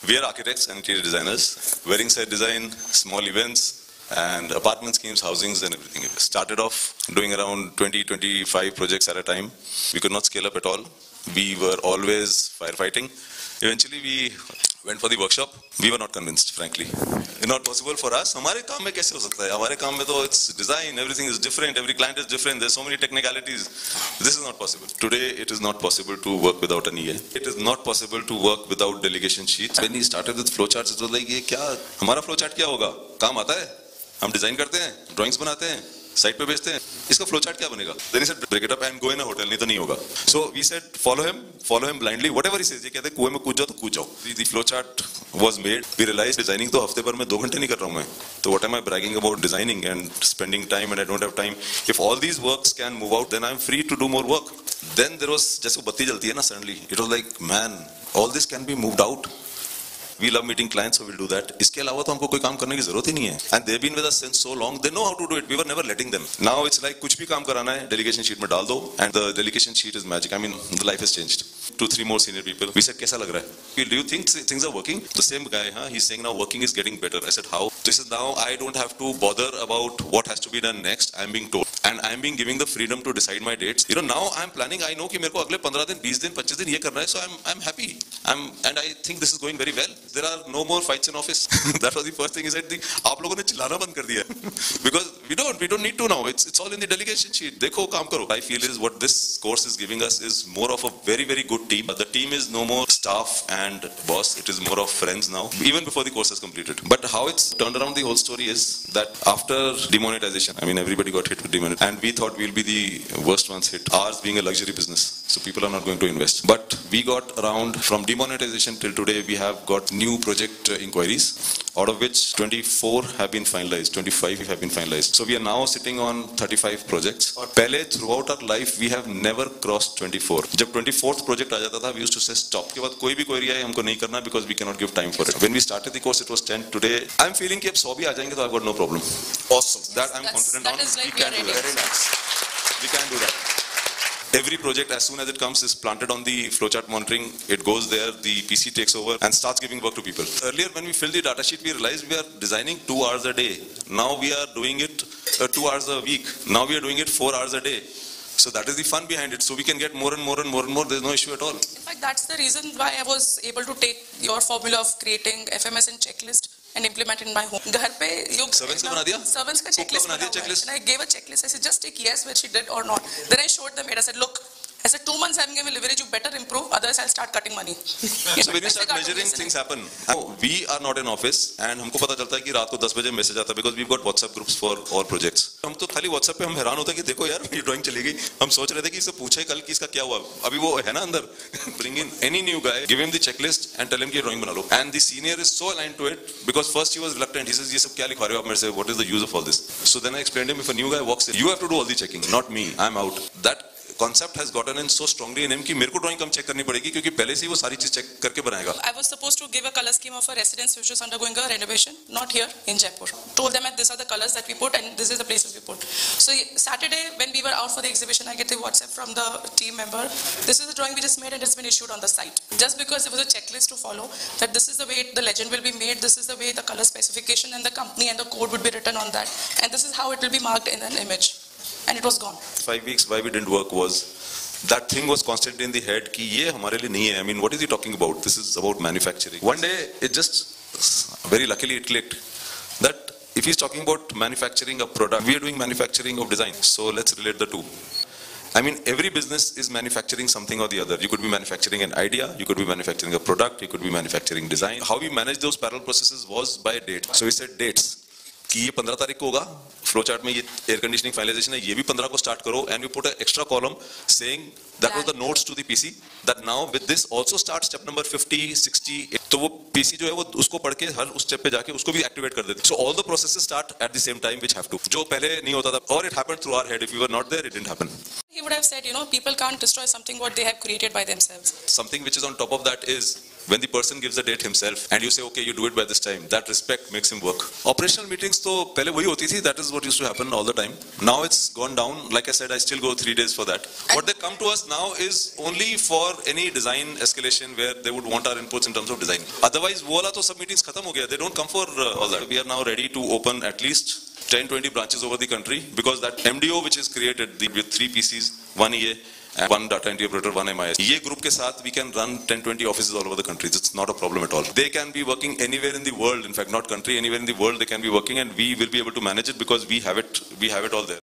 We are architects and interior designers. Wedding set design, small events, and apartment schemes, housings, and everything. We started off doing around 20-25 projects at a time. We could not scale up at all. We were always firefighting. Eventually, we went for the workshop. We were not convinced, frankly. Not possible for us. हमारे काम में कैसे हो सकता है? हमारे काम में तो it's design, everything is different, every client is different. There's so many technicalities. This is not possible. Today, it is not possible to work without an EA. It is not possible to work without delegation sheets. When he started with flowcharts, it was like ये क्या? हमारा flowchart क्या होगा? काम आता है? हम design करते हैं, ड्राइंग्स बनाते हैं, साइट पे भेजते हैं. इसका फ्लो चार्ट क्या बनेगा? Then he said break it up and go in a hotel. नहीं तो नहीं होगा. So we said follow him blindly. Whatever he says. ये कहते हैं कुएं में कूद जाओ तो कूद जाओ. The flow chart was made. We realized designing तो हफ्ते भर में 2 घंटे नहीं कर रहा हूँ मैं. तो what am I bragging about designing and spending time and I don't have time? If all these works can move out, then I'm free to do more work. Then there was जैसे वो बत्ती जलती है ना suddenly. It was like man, all this can be moved out. We love meeting clients, so we'll do that. इसके अलावा तो हमको कोई काम करने की जरूरत ही नहीं है. And they've been with us since so long, they know how to do it. We were never letting them. Now it's like कुछ भी काम कराना है, delegation sheet में डाल दो, and the delegation sheet is magic. I mean, the life has changed. 2-3 more senior people. We said, कैसा लग रहा है? Do you think things are working? The same guy, he's saying now working is getting better. I said, how? So he said, now I don't have to bother about what has to be done next. I'm being told. And I'm being given the freedom to decide my dates. You know, now I'm planning. I know कि मेरे को अगले 15 दिन, 20 दिन, 25 दिन ये करना है. So I'm happy. And I think this is going very well. There are no more fights in office. That was the first thing he said. आप लोगों ने चिल्लाना बंद कर दिया. Because we don't need to now. It's all in the delegation sheet. देखो काम करो. I feel is what this course is giving us is more of a very, very good team. The team is no more staff and boss. It is more of friends now. Even before the course is completed. But how it's turned around the whole story is that after demonetization, I mean everybody got hit with demonetization. And we thought we'll be the worst ones hit. Ours being a luxury business. So people are not going to invest. But we got around from demonetization till today, we have got new project inquiries, out of which 24 have been finalized, 25 have been finalized. So we are now sitting on 35 projects. पहले throughout our life, we have never crossed 24. जब 24th project आ जाता था, we used to say stop. के बाद कोई भी query आए हमको नहीं करना because we cannot give time for it. When we started the course, it was 10. Today, I'm feeling कि अब 100 भी आ जाएंगे तो I've got no problem. Awesome. That I'm confident on. Like we can do that. Very nice. We can do that. Every project, as soon as it comes, is planted on the flowchart monitoring. It goes there, the PC takes over and starts giving work to people. Earlier, when we filled the data sheet, we realized we are designing 2 hours a day. Now we are doing it 2 hours a week. Now we are doing it 4 hours a day. So that is the fun behind it. So we can get more and more and more and more. There's no issue at all. In fact, that's the reason why I was able to take your formula of creating FMS and checklist and implement in my home. घर पे योग servants का बना दिया? Servants का checklist बना दिया checklist. And I gave a checklist. I said just take yes whether she did or not. Then I showed them it. I said look, I said 2 months I'm going to leverage. You better improve. Otherwise I'll start cutting money. So when you start measuring, things happen. We are not in office and हमको पता चलता है कि रात को 10 बजे message आता है because we've got WhatsApp groups for all projects. हम तो खाली WhatsApp पे हम हैरान होते हैं कि देखो यार ये ड्राइंग चली गई. हम सोच रहे थे कि इससे पूछे कल कि इसका क्या हुआ. अभी वो है ना अंदर. Bring in any new guy, give him the checklist and tell him कि ये ड्राइंग बना लो. And the senior is so aligned to it because first he was reluctant. He says ये सब क्या लिखवा रहे हो आप मेरे से? What is the use of all this? So then I explained to him, if a new guy walks in, you have to do all the checking, not me. I'm out. That concept has gotten in so strongly in him कि मेरे को drawing कम check करनी पड़ेगी क्योंकि पहले से ही वो सारी चीज चेक करके बनाएगा. I was supposed to give a color scheme of a residence which was undergoing a renovation, not here in Jaipur. Told them that these are the colors that we put and this is the places we put. So Saturday when we were out for the exhibition, I get a WhatsApp from the team member. This is the drawing we just made and it's been issued on the site. Just because there was a checklist to follow, that this is the way the legend will be made, this is the way the color specification and the company and the code would be written on that, and this is how it will be marked in an image. And it was gone. 5 weeks why we didn't work was that thing was constantly in the head कि ये हमारे लिए नहीं है. I mean, what is he talking about? This is about manufacturing. One day, it just very luckily it clicked that if he's talking about manufacturing a product, we are doing manufacturing of design. So let's relate the two. I mean, every business is manufacturing something or the other. You could be manufacturing an idea, you could be manufacturing a product, you could be manufacturing design. How we manage those parallel processes was by date. So we said dates. कि ये 15 तारीख को होगा, flow chart में ये air conditioning finalisation है, ये भी 15 को स्टार्ट करो, and we put an extra column saying that was the notes to the PC that now with this also start step number 50, 60. तो वो PC जो है वो उसको पढ़ के हर उस स्टेप पे जाके उसको भी एक्टिवेट कर देते. So all the processes start at the same time which have to. जो पहले नहीं होता था, or it happened through our head. If we were not there, it didn't happen. He would have said, you know, people can't destroy something what they have created by themselves. Something which is on top of that is when the person gives the date himself and you say, okay, you do it by this time, that respect makes him work. Operational meetings to pehle wahi hoti thi, that is what used to happen all the time. Now it's gone down. Like I said, I still go 3 days for that. What they come to us now is only for any design escalation where they would want our inputs in terms of design. Otherwise, wo wala to sab meetings khatam ho gaya. They don't come for all that. We are now ready to open at least 10-20 branches over the country, because that MDO which is created with 3 PCs, 1 EA, and 1 data entry operator, 1 MIS. Ye group ke saath we can run 10-20 offices all over the country. It's not a problem at all. They can be working anywhere in the world. In fact, not country, anywhere in the world they can be working, and we will be able to manage it because we have it all there.